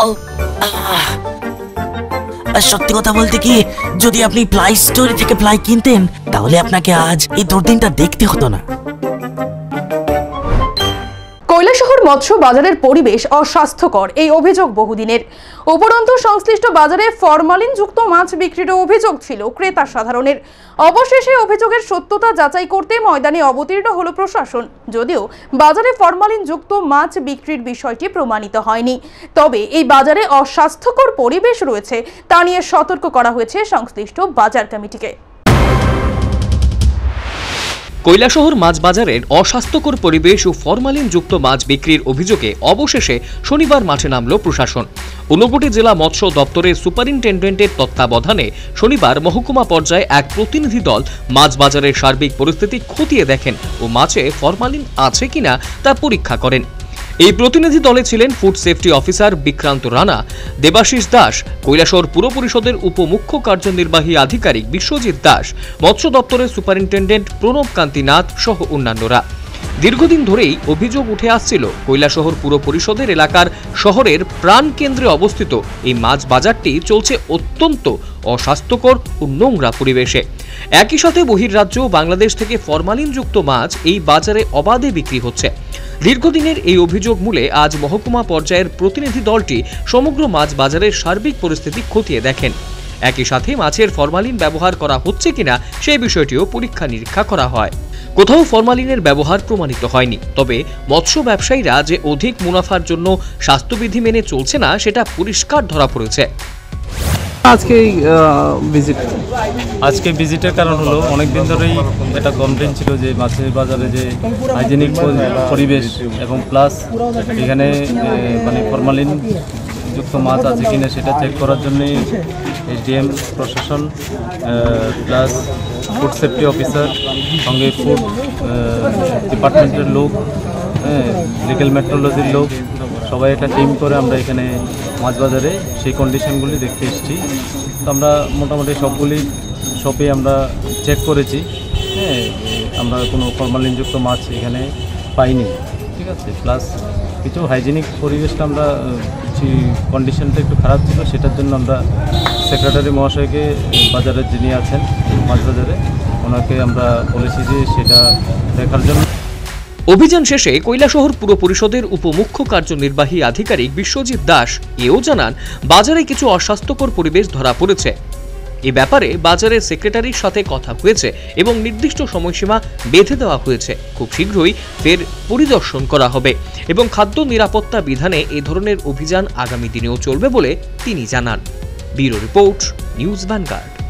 সত্যি কথা বলতে কি, যদি আপনি প্লাই স্টোরি থেকে প্লাই কিনতেন তাহলে আপনাকে আজ এই দুর্দিনটা দেখতে হতো না। কৈলাসহর মৎস্য বাজারের পরিবেশ অস্বাস্থ্যকর, এই অভিযোগ বহুদিনের। উপরন্তু সংশ্লিষ্ট বাজারে ফরমালিন যুক্ত মাছ বিক্রির অভিযোগ ছিল ক্রেতা সাধারণের। অবশেষে অভিযোগের সত্যতা যাচাই করতে ময়দানে অবতীর্ণ হলো প্রশাসন। যদিও বাজারে ফরমালিন যুক্ত মাছ বিক্রির বিষয়টি প্রমাণিত হয়নি, তবে এই বাজারে অস্বাস্থ্যকর পরিবেশ রয়েছে তা নিয়ে সতর্ক করা হয়েছে সংশ্লিষ্ট বাজার কমিটিকে। কৈলাসহর মাছ বাজারের অস্বাস্থ্যকর পরিবেশ ও ফরমালিন যুক্ত মাছ বিক্রির অভিযোগে অবশেষে শনিবার মাঠে নামল প্রশাসন। ঊনকোটি জেলা মৎস্য দপ্তরের সুপারিনটেন্ডেন্টের তত্ত্বাবধানে শনিবার মহকুমা পর্যায়ে এক প্রতিনিধি দল মাছ বাজারের সার্বিক পরিস্থিতি খতিয়ে দেখেন ও মাছে ফরমালিন আছে কিনা তা পরীক্ষা করেন। এই প্রতিনিধি দলে ছিলেন food safety officer Vikrant Rana, Debashis Das, Kailashahar পুর পরিষদের উপমুখ্য কার্যনির্বাহী আধিকারিক বিশ্বজিৎ দাস, মৎস্য দপ্তরের সুপারিনটেন্ডেন্ট প্রণব কান্তি নাথ সহ অন্যান্যরা। দীর্ঘদিন ধরেই অভিযোগ উঠে আসছিল কৈলাসহর পুর পরিষদের এলাকার শহরের প্রাণ কেন্দ্রে অবস্থিত এই মাছ বাজারটি চলছে অত্যন্ত অস্বাস্থ্যকর ও নোংরা পরিবেশে। একই সাথে বহির্রাজ্য বাংলাদেশ থেকে ফরমালিনযুক্ত মাছ এই বাজারে অবাধে বিক্রি হচ্ছে। দীর্ঘদিনের এই অভিযোগ মূলে আজ মহকুমা পর্যায়ের প্রতিনিধি দলটি সমগ্র মাছ বাজারের সার্বিক পরিস্থিতি খতিয়ে দেখেন। একই সাথে মাছের ফরমালিন ব্যবহার করা হচ্ছে কিনা সেই বিষয়টিও পরীক্ষা নিরীক্ষা করা হয়। কোথাও ফরমালিনের ব্যবহার প্রমাণিত হয়নি, তবে মৎস্য ব্যবসায়ীরা যে অধিক মুনাফার জন্য স্বাস্থ্যবিধি মেনে চলছে না সেটা পরিষ্কার ধরা পড়েছে। আজকে ভিজিটের কারণ হলো অনেকদিন ধরেই একটা কমপ্লেন ছিল যে মাছের বাজারে যে হাইজেনিক পরিবেশ এবং প্লাস এখানে মানে ফরমালিন যুক্ত মাছ আছে কিনা সেটা চেক করার জন্যই এসডিএম প্রশাসন প্লাস ফুড সেফটি অফিসার সঙ্গে ফুড ডিপার্টমেন্টের লোক, লিগ্যাল মেট্রোলজির লোক, সবাই একটা টিম করে আমরা এখানে মাছ বাজারে সেই কন্ডিশনগুলি দেখতে এসেছি। তো আমরা মোটামুটি সবগুলি শপে আমরা চেক করেছি, আমরা কোনো ফরমালিনযুক্ত মাছ এখানে পাইনি, ঠিক আছে। প্লাস কিছু হাইজেনিক পরিবেশটা আমরা কিছু কন্ডিশনটা একটু খারাপ ছিল, সেটার জন্য আমরা সেক্রেটারি মহাশয়কে বাজারের যিনি আছেন মাছ বাজারে ওনাকে আমরা বলেছি যে সেটা দেখার জন্য। অভিযান শেষে কৈলাসহর পুর পরিষদের উপমুখ্য কার্যনির্বাহী আধিকারিক বিশ্বজিৎ দাস এও জানান বাজারে কিছু অস্বাস্থ্যকর পরিবেশ ধরা পড়েছে। এ ব্যাপারে বাজারের সেক্রেটারির সাথে কথা হয়েছে এবং নির্দিষ্ট সময়সীমা বেঁধে দেওয়া হয়েছে। খুব শীঘ্রই ফের পরিদর্শন করা হবে এবং খাদ্য নিরাপত্তা বিধানে এ ধরনের অভিযান আগামী দিনেও চলবে বলে তিনি জানান। Bureau report, News vanguard.